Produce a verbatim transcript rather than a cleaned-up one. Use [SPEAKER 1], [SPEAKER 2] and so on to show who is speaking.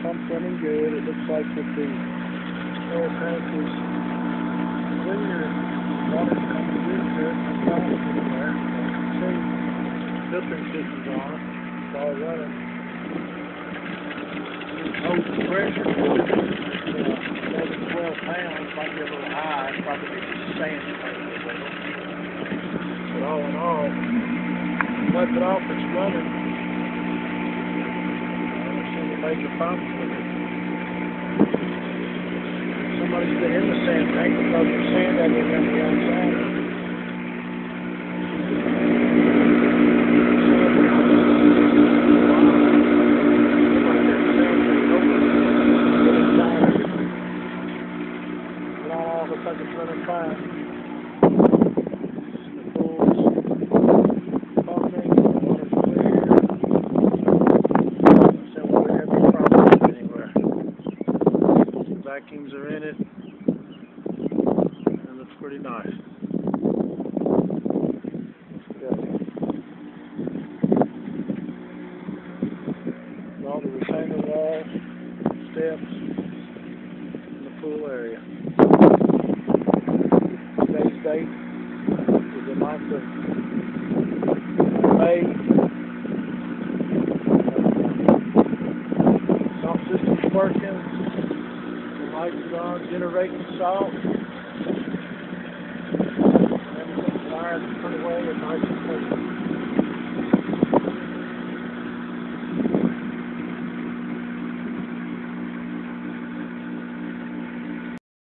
[SPEAKER 1] pump's running good. It looks like that the oil tank is clear. Water's coming into it. No problems in there. See, filtering system's on it. It's all running. Hold the pressure. Uh, eleven, twelve pounds. Might be a little high. Probably needs to sand it a little bit. But all in all, wipe it off, it's running. I don't see any major problems with it. Somebody's been in the sand tank because there's sand out there around the outside. But all looks like it's running fine. Vikings are in it, and it looks pretty nice. All the retaining walls, steps, and the pool area. Today's date is the ninth of May. Salt system's working. Lights are on, generating salt. Everything's fired and put away. It's nice.